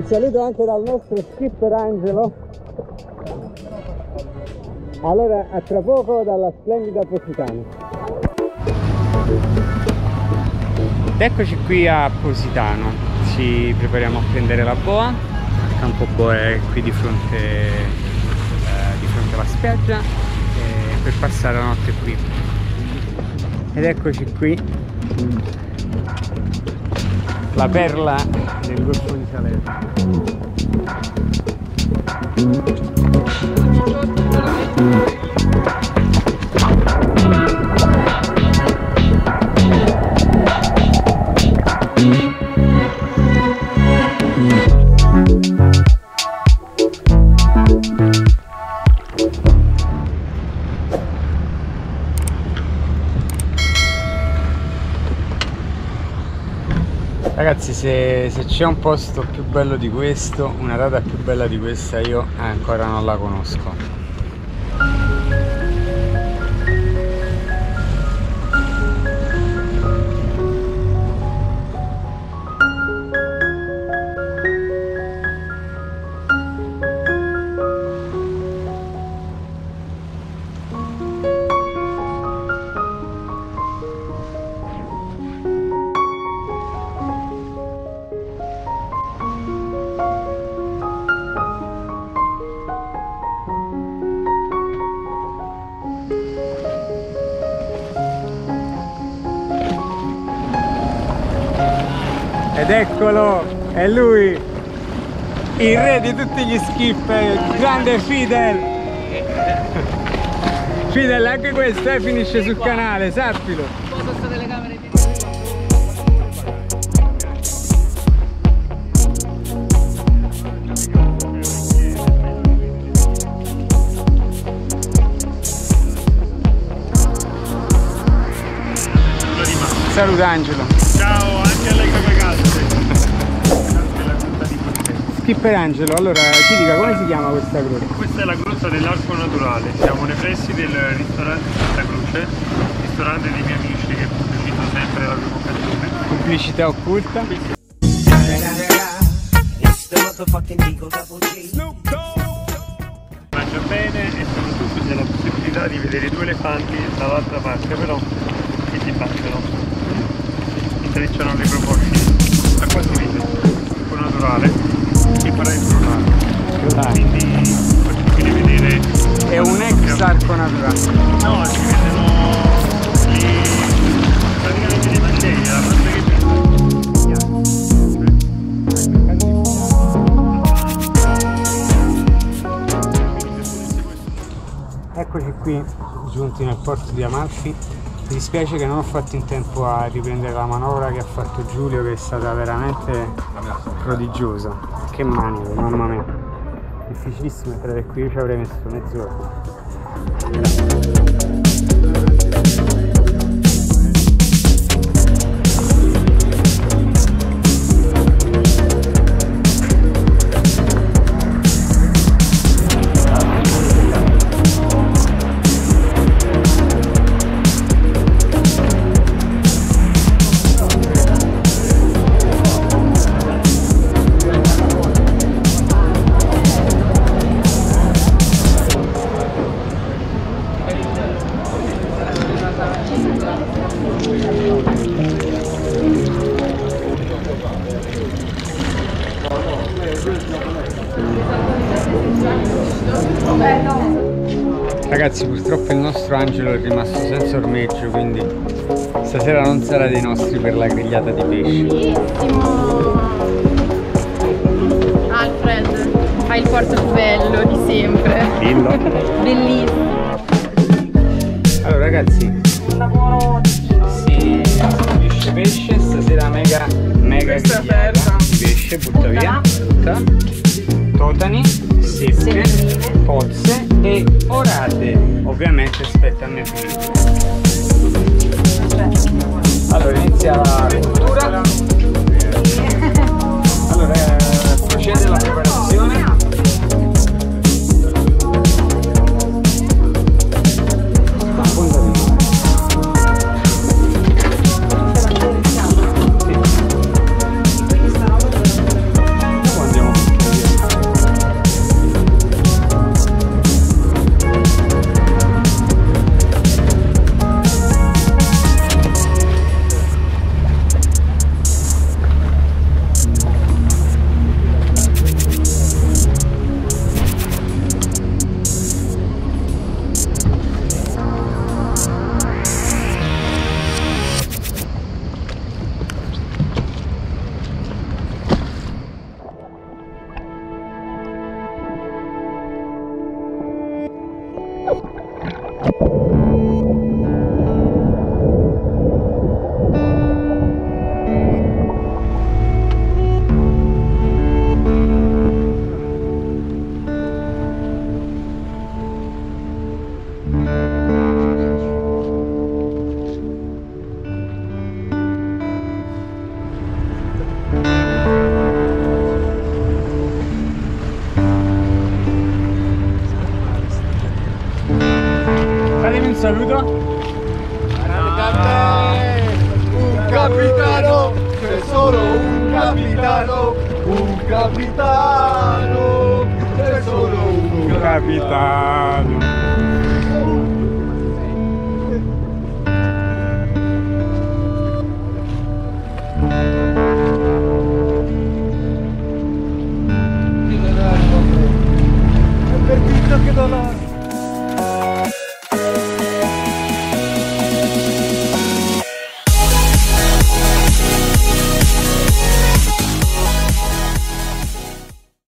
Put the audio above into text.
saluto anche dal nostro skipper Angelo. Allora, a tra poco dalla splendida Positano. Ed eccoci qui a Positano, ci prepariamo a prendere la boa. Il campo boa è qui di fronte alla spiaggia, per passare la notte qui. Ed eccoci qui, la perla del Golfo di Salerno. Ragazzi, se c'è un posto più bello di questo, una data più bella di questa, io ancora non la conosco. Ed eccolo, è lui, il re di tutti gli skipper, il grande Fidel. Fidel, anche questo finisce sul canale, sappilo. Saluta Angelo. Ciao, anche alle ragazze. Skipper Angelo, allora ci dica come si chiama questa grotta? Questa è la grotta dell'Arco Naturale, siamo nei pressi del ristorante Santa Croce, ristorante dei miei amici che pubblicito sempre la prima occasione. Pubblicità occulta. Mangia bene e soprattutto c'è la possibilità di vedere due elefanti dall'altra parte, però che ti facciano? Intrecciano le proposte. Da qua si vede l'arco naturale che farà il crollato. Quindi possibile vedere. È un ex arco naturale. No, si vedono praticamente le macerie, la parte che Eccoci qui giunti nel porto di Amalfi. Mi dispiace che non ho fatto in tempo a riprendere la manovra che ha fatto Giulio, che è stata veramente prodigiosa. Che maniche, mamma mia. Difficilissimo entrare qui, io ci avrei messo mezz'ora. Ragazzi, purtroppo il nostro Angelo è rimasto senza ormeggio, quindi stasera non sarà dei nostri per la grigliata di pesce. Bellissimo! Alfred, hai il porto più bello di sempre. Dillo. Bellissimo. Allora ragazzi, si distribuisce pesce, stasera mega grigliata di pesce, butta via, tutta. Totani, seppe, pozze e orate. Ovviamente aspetta a me finire. Allora inizia la cottura. Allora procede la preparazione. Andiamo c'è solo un capitano, c'è solo un capitano.